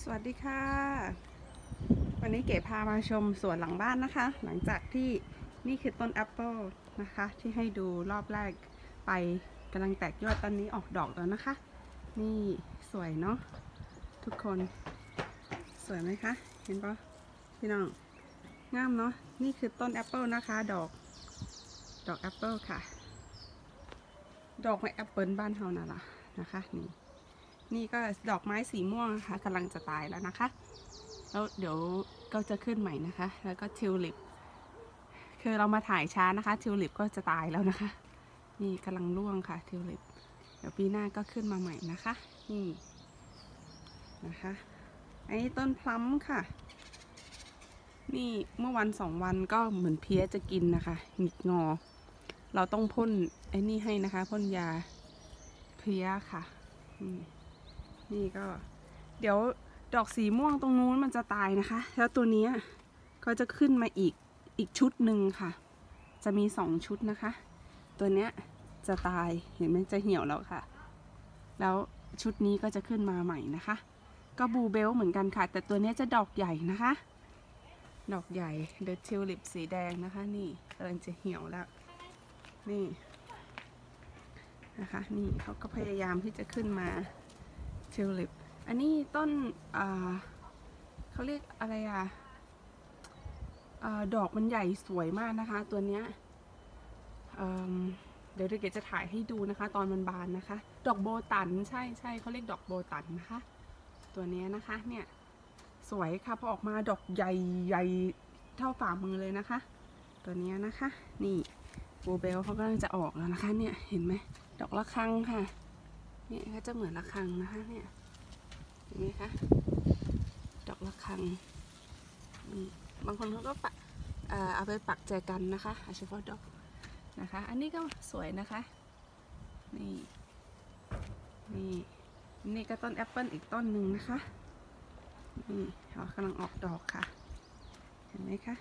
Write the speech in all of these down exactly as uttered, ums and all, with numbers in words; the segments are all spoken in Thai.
สวัสดีค่ะวันนี้เก๋พามาชมสวนหลังบ้านนะคะหลังจากที่นี่คือต้นแอปเปิลนะคะที่ให้ดูรอบแรกไปกำลังแตกยอดตอนนี้ออกดอกแล้วนะคะนี่สวยเนาะทุกคนสวยไหมคะเห็นปะพี่น้องงามเนาะนี่คือต้นแอปเปิลนะคะดอกดอกแอปเปิลค่ะดอกไม้แอปเปิลบ้านเฮาน่ะล่ะนะคะนี่นี่ก็ดอกไม้สีม่วงนะคะกำลังจะตายแล้วนะคะแล้วเดี๋ยวก็จะขึ้นใหม่นะคะแล้วก็ทิวลิปคือเรามาถ่ายช้านะคะทิวลิปก็จะตายแล้วนะคะนี่กำลังร่วงค่ะทิวลิปเดี๋ยวปีหน้าก็ขึ้นมาใหม่นะคะนี่นะคะอันนี้ต้นพลัมค่ะนี่เมื่อวันสองวันก็เหมือนเพี้ยจะกินนะคะหงิกงอเราต้องพ่นไอ้นี่ให้นะคะพ่นยาเพี้ยค่ะนี่ก็เดี๋ยวดอกสีม่วงตรงนู้นมันจะตายนะคะแล้วตัวนี้ก็จะขึ้นมาอีกอีกชุดหนึ่งค่ะจะมีสองชุดนะคะตัวเนี้ยจะตายเห็นไหมจะเหี่ยวแล้วค่ะแล้วชุดนี้ก็จะขึ้นมาใหม่นะคะก็บูเบลเหมือนกันค่ะแต่ตัวนี้จะดอกใหญ่นะคะดอกใหญ่เดอะทิวลิปสีแดงนะคะนี่กำลังจะเหี่ยวแล้วนี่นะคะนี่เขาก็พยายามที่จะขึ้นมาทิวลิปอันนี้ต้นอ่าเขาเรียกอะไรอ่ะดอกมันใหญ่สวยมากนะคะตัวเนี้ย เ, เดี๋ยวเก๋จะถ่ายให้ดูนะคะตอนมันบานนะคะดอกโบตันใช่ใช่เขาเรียกดอกโบตันนะคะตัวนี้นะคะเนี่ยสวยค่ะพอออกมาดอกใหญ่ใหญ่เท่าฝ่ามือเลยนะคะตัวนี้นะคะนี่โบเบลเขากำลังจะออกแล้วนะคะเนี่ยเห็นไหมดอกระฆังค่ะนี่ก็จะเหมือนระฆังนะคะเนี่ยเห็นไหมคะดอกระฆังบางคนเขาก็ปักเอาไปปักแจกันนะคะเฉพาะดอกนะคะอันนี้ก็สวยนะคะนี่นี่นี่ก็ต้นแอปเปิลอีกต้นหนึ่งนะคะนี่เขากำลังออกดอกค่ะเห็นไหมคะ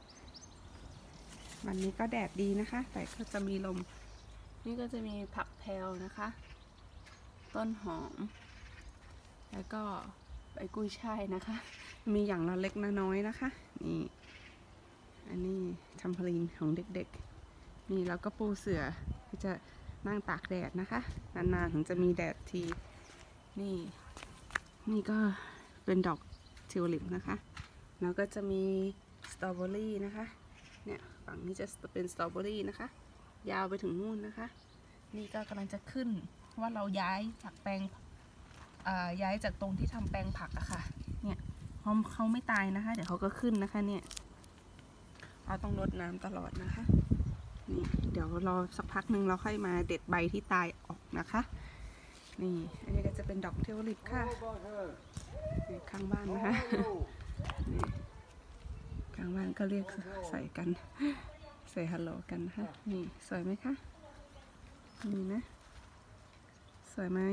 วันนี้ก็แดดดีนะคะแต่ก็จะมีลมนี่ก็จะมีผักแพลวนะคะต้นหอมแล้วก็ใบกุ้ยช่ายนะคะมีอย่างละเล็กน้อยนะคะนี่อันนี้ทำพลินของเด็กๆนี่แล้วก็ปูเสือที่จะนั่งตากแดดนะคะนานๆถึงจะมีแดดทีนี่นี่ก็เป็นดอกทิวลิปนะคะแล้วก็จะมีสตรอเบอรี่นะคะเนี่ยฝั่งนี้จะเป็นสตรอเบอรี่นะคะยาวไปถึงนู่นนะคะนี่ก็กำลังจะขึ้นว่าเราย้ายจากแปลงย้ายจากตรงที่ทำแปลงผักอะค่ะเนี่ยเขาเขาไม่ตายนะคะเดี๋ยวเขาก็ขึ้นนะคะเนี่ยเราต้องรดน้ำตลอดนะคะนี่เดี๋ยวรอสักพักหนึ่งเราค่อยมาเด็ดใบที่ตายออกนะคะนี่อันนี้ก็จะเป็นดอกทิวลิปค่ะนี่ข้างบ้านนะคะนี่ข้างบ้านก็เรียกใส่กันใส่ฮัลโหลกันนะคะนี่สวยไหมคะนี่นะสวยไหม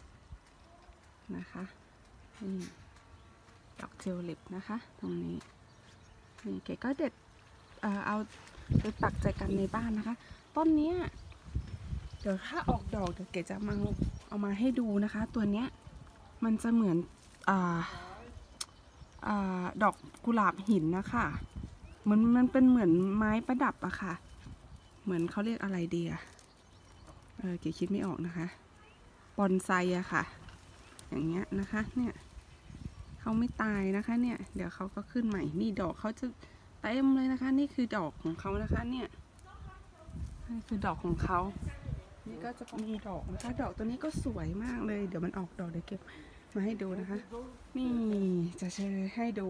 นะคะนี่ดอกทิวลิปนะคะตรงนี้นี่เก๋ก็เด็ดเอาไปปักใจกันในบ้านนะคะต้นนี้เดี๋ยวถ้าออกดอกเดี๋ยวเก๋จะมาเอามาให้ดูนะคะตัวเนี้ยมันจะเหมือนอ่าอ่าดอกกุหลาบหินนะคะเหมือนมันเป็นเหมือนไม้ประดับอะค่ะเหมือนเขาเรียกอะไรดีอะเออเก๋คิดไม่ออกนะคะบอนไซอะค่ะอย่างเงี้ยนะคะเนี่ยเขาไม่ตายนะคะเนี่ยเดี๋ยวเขาก็ขึ้นใหม่นี่ดอกเขาจะเต็มเลยนะคะนี่คือดอกของเขานะคะเนี่ยนี่คือดอกของเขานี่ก็จะมีดอกนะคะดอกตัวนี้ก็สวยมากเลยเดี๋ยวมันออกดอกเดี๋ยวเก็บมาให้ดูนะคะนี่จะเชิญให้ดู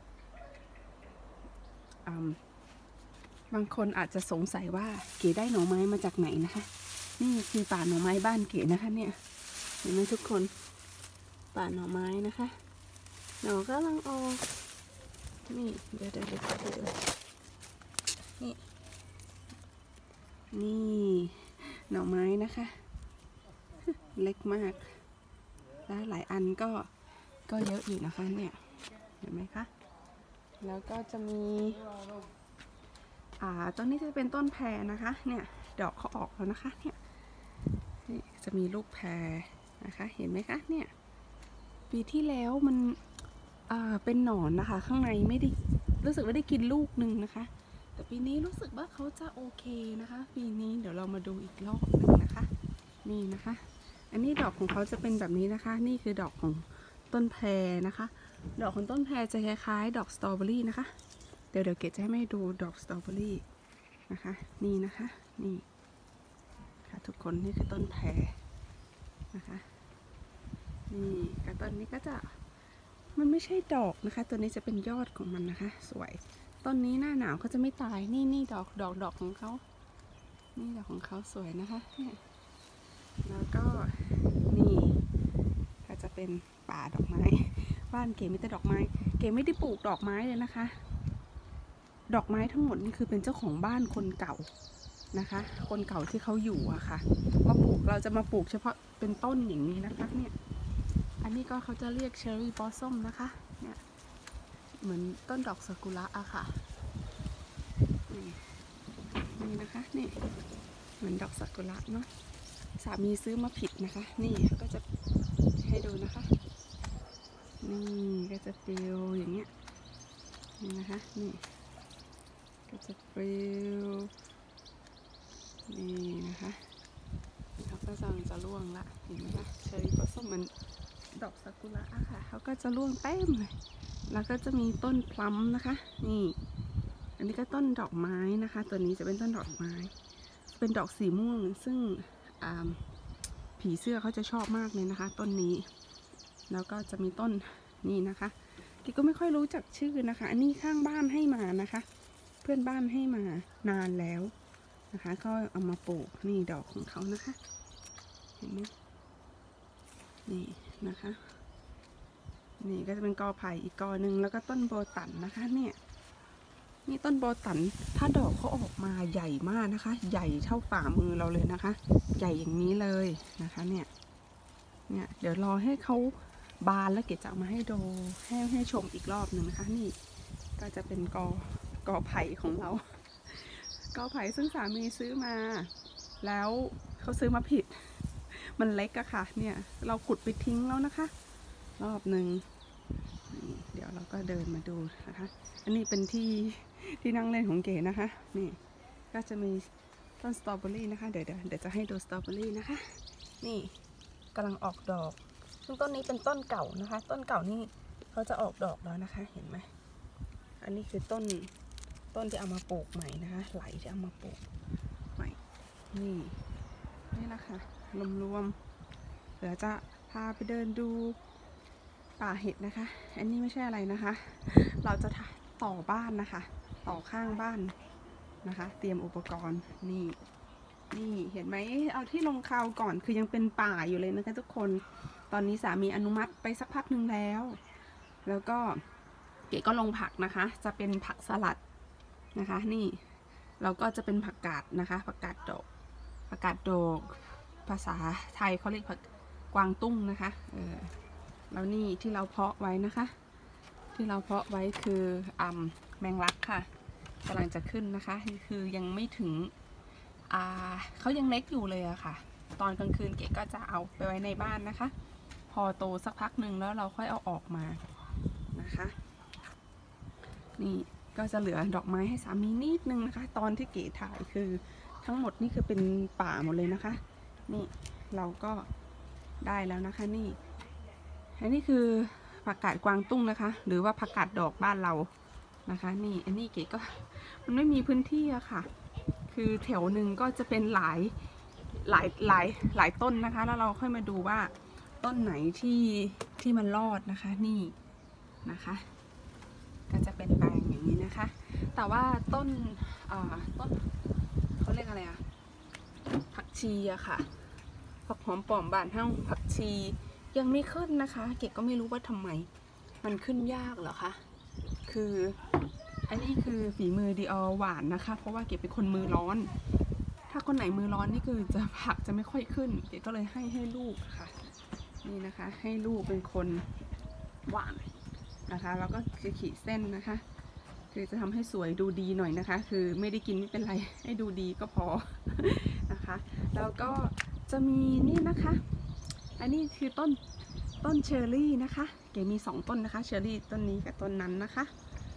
บางคนอาจจะสงสัยว่าเก๋ได้หน่อไม้มาจากไหนนะคะนี่คือป่าหน่อไม้บ้านเก๋นะคะเนี่ยเห็นไหมทุกคนป่าหน่อไม้นะคะหน่อกำลังออกนี่เดี๋ยวเดี๋ยวเดี๋ยวนี่นี่หน่อไม้นะคะเล็กมากแล้วหลายอันก็ก็เยอะอยู่นะคะเนี่ยเห็นไหมคะแล้วก็จะมีอ่าต้นนี้จะเป็นต้นแพรนะคะเนี่ยดอกเขาออกแล้วนะคะเนี่ยนี่จะมีลูกแพรนะคะเห็นไหมคะเนี่ยปีที่แล้วมันเป็นหนอนนะคะข้างในไม่ได้รู้สึกว่าได้กินลูกหนึ่งนะคะแต่ปีนี้รู้สึกว่าเขาจะโอเคนะคะปีนี้เดี๋ยวเรามาดูอีกรอบหนึ่งนะคะนี่นะคะอันนี้ดอกของเขาจะเป็นแบบนี้นะคะนี่คือดอกของต้นแพรนะคะดอกของต้นแพรจะคล้ายๆดอกสตรอเบอรี่นะคะเดี๋ยวเดี๋ยวเกดจะให้แม่ดูดอกสตรอเบอรี่นะคะนี่นะคะนี่ค่ะทุกคนนี่คือต้นแพรนะคะนี่กระต้นนี้ก็จะมันไม่ใช่ดอกนะคะตัวนี้จะเป็นยอดของมันนะคะสวยต้นนี้หน้าหนาวเขาจะไม่ตายนี่นี่ดอกดอกดอกของเขานี่ดอกของเขาสวยนะคะแล้วก็นี่ก็จะเป็นป่าดอกไม้บ้านเก๋มีแต่ดอกไม้เก๋ไม่ได้ปลูกดอกไม้เลยนะคะดอกไม้ทั้งหมดนี่คือเป็นเจ้าของบ้านคนเก่านะคะคนเก่าที่เขาอยู่อะค่ะมาปลูกเราจะมาปลูกเฉพาะเป็นต้นอย่างนี้นะคะเนี่ยอันนี้ก็เขาจะเรียกเชอร์รี่บลอสซัมนะคะเนี่ยเหมือนต้นดอกซากุระอะค่ะนี่นี่นะคะนี่เหมือนดอกซากุระเนาะสามีซื้อมาผิดนะคะนี่ก็จะให้ดูนะคะนี่ก็จะปลิวอย่างเงี้ยนี่นะคะนี่ก็จะปลิวนี่นะคะเขาก็จะจะร่วงละเห็นไหมคะเชอร์รี่บลอสซัมมันดอกซากุระอะค่ะเขาก็จะร่วงเต็มเลยแล้วก็จะมีต้นพลัมนะคะนี่อันนี้ก็ต้นดอกไม้นะคะตัวนี้จะเป็นต้นดอกไม้เป็นดอกสีม่วงซึ่งผีเสื้อเขาจะชอบมากเลยนะคะต้นนี้แล้วก็จะมีต้นนี่นะคะกิ๊กก็ไม่ค่อยรู้จักชื่อนะคะอันนี้ข้างบ้านให้มานะคะเพื่อนบ้านให้มานานแล้วนะคะก็เอามาปลูกนี่ดอกของเขานะคะเห็นไหมนี่นะคะนี่ก็จะเป็นกอไผ่อีกกอหนึ่งแล้วก็ต้นโบตันนะคะเนี่ยนี่ต้นโบตันถ้าดอกเขาออกมาใหญ่มากนะคะใหญ่เท่าฝ่ามือเราเลยนะคะใหญ่อย่างนี้เลยนะคะเนี่ยเนี่ยเดี๋ยวรอให้เขาบานแล้วเกดจะมาให้ดูให้ให้ชมอีกรอบหนึ่งนะคะนี่ก็จะเป็นกอกอไผ่ของเรากอไผ่ซึ่งสามีซื้อมาแล้วเขาซื้อมาผิดมันเล็กอะค่ะเนี่ยเราขุดไปทิ้งแล้วนะคะรอบหนึ่งเดี๋ยวเราก็เดินมาดูนะคะอันนี้เป็นที่ที่นั่งเล่นของเก๋นะคะนี่ก็จะมีต้นสตรอเบอรี่นะคะเดี๋ยวเดี๋ยวเดี๋ยวจะให้ดูสตรอเบอรี่นะคะนี่กำลังออกดอกซึ่งต้นนี้เป็นต้นเก่านะคะต้นเก่านี่เขาจะออกดอกแล้วนะคะเห็นไหมอันนี้คือต้นต้นที่เอามาปลูกใหม่นะคะไหลที่เอามาปลูกใหม่นี่นี่แหละค่ะรวมๆเดี๋ยวจะพาไปเดินดูป่าเห็ดนะคะอันนี้ไม่ใช่อะไรนะคะเราจะต่อบ้านนะคะต่อข้างบ้านนะคะเตรียมอุปกรณ์นี่นี่เห็นไหมเอาที่ลงคราวก่อนคือยังเป็นป่าอยู่เลยนะคะทุกคนตอนนี้สามีอนุมัติไปสักพักหนึ่งแล้วแล้วก็เก๋ก็ลงผักนะคะจะเป็นผักสลัดนะคะนี่เราก็จะเป็นผักกาดนะคะผักกาดดอกผักกาดดอกภาษาไทยเขาเรียกผักกวางตุ้งนะคะเออแล้วนี่ที่เราเพาะไว้นะคะที่เราเพาะไว้คืออ่าแมงลักค่ะกำลังจะขึ้นนะคะคือยังไม่ถึงอ่าเขายังเล็กอยู่เลยอะค่ะตอนกลางคืนเก๋ก็จะเอาไปไว้ในบ้านนะคะพอโตสักพักหนึ่งแล้วเราค่อยเอาออกมานะคะนี่ก็จะเหลือดอกไม้ให้สามีนิดนึงนะคะตอนที่เก๋ถ่ายคือทั้งหมดนี่คือเป็นป่าหมดเลยนะคะนี่เราก็ได้แล้วนะคะนี่อันนี้คือผักกาดกวางตุ้งนะคะหรือว่าผักกาดดอกบ้านเรานะคะนี่อันนี้เก๋ก็มันไม่มีพื้นที่อะค่ะคือแถวหนึ่งก็จะเป็นหลายหลายหลายหลายต้นนะคะแล้วเราค่อยมาดูว่าต้นไหนที่ที่มันรอดนะคะนี่นะคะก็จะเป็นแปลงอย่างนี้นะคะแต่ว่าต้นต้นเขาเรียกอะไรอะผักชีอะค่ะผักหอมปอมบานเท่าผักชียังไม่ขึ้นนะคะเก๋ก็ไม่รู้ว่าทำไมมันขึ้นยากเหรอคะคืออันนี้คือฝีมือดีออหวานนะคะเพราะว่าเก๋เป็นคนมือร้อนถ้าคนไหนมือร้อนนี่คือจะผักจะไม่ค่อยขึ้นเก๋ก็เลยให้ให้ลูกค่ะนี่นะคะให้ลูกเป็นคนหวานนะคะแล้วก็ขีดเส้นนะคะคือจะทำให้สวยดูดีหน่อยนะคะคือไม่ได้กินไม่เป็นไรให้ดูดีก็พอนะคะแล้วก็จะมีนี่นะคะอันนี้คือต้นต้นเชอร์รี่นะคะเก๋มีสองต้นนะคะเชอร์รี่ต้นนี้กับต้นนั้นนะคะ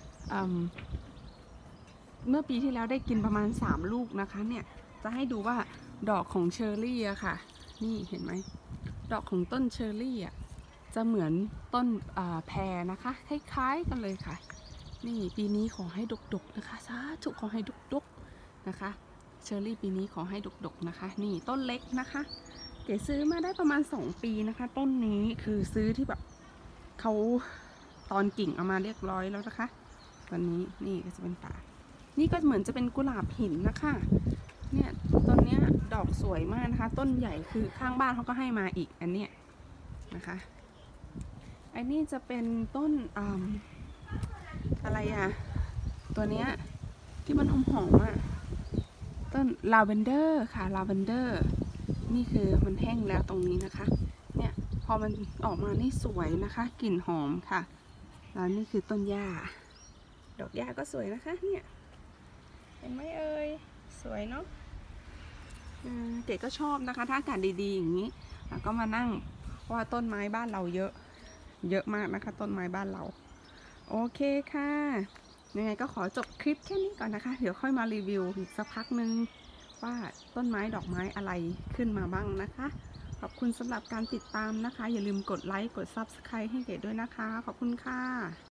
เมื่อปีที่แล้วได้กินประมาณสามลูกนะคะเนี่ยจะให้ดูว่าดอกของเชอร์รี่อะค่ะนี่เห็นไหมดอกของต้นเชอร์รี่อะจะเหมือนต้นแพรนะคะคล้ายๆกันเลยค่ะนี่ปีนี้ขอให้ดกๆนะคะสาธุขอให้ดกๆนะคะเชอร์รี่ปีนี้ขอให้ดกๆนะคะนี่ต้นเล็กนะคะเก๋ซื้อมาได้ประมาณสองปีนะคะต้นนี้คือซื้อที่แบบเขาตอนกิ่งเอามาเรียบร้อยแล้วนะคะตอนนี้นี่ก็จะเป็นป่านี่ก็เหมือนจะเป็นกุหลาบหินนะคะเนี่ยต้นเนี้ยดอกสวยมากนะคะต้นใหญ่คือข้างบ้านเขาก็ให้มาอีกอันเนี้ยนะคะอันนี้จะเป็นต้นอ่าอะไรอะตัวเนี้ยที่มันหอมๆอะต้นลาเวนเดอร์ค่ะลาเวนเดอร์นี่คือมันแห้งแล้วตรงนี้นะคะเนี่ยพอมันออกมานี่สวยนะคะกลิ่นหอมค่ะแล้วนี่คือต้นหญ้าดอกหญ้าก็สวยนะคะเนี่ยเห็นไหมเอ่ยสวยเนาะเก๋ก็ชอบนะคะถ้าอากาศดีๆอย่างนี้แล้วก็มานั่งเพราะว่าต้นไม้บ้านเราเยอะเยอะมากนะคะต้นไม้บ้านเราโอเคค่ะยังไงก็ขอจบคลิปแค่นี้ก่อนนะคะเดี๋ยวค่อยมารีวิวอีกสักพักนึงว่าต้นไม้ดอกไม้อะไรขึ้นมาบ้างนะคะขอบคุณสำหรับการติดตามนะคะอย่าลืมกดไลค์กด ซับสไครบ์ ให้เก๋ด้วยนะคะขอบคุณค่ะ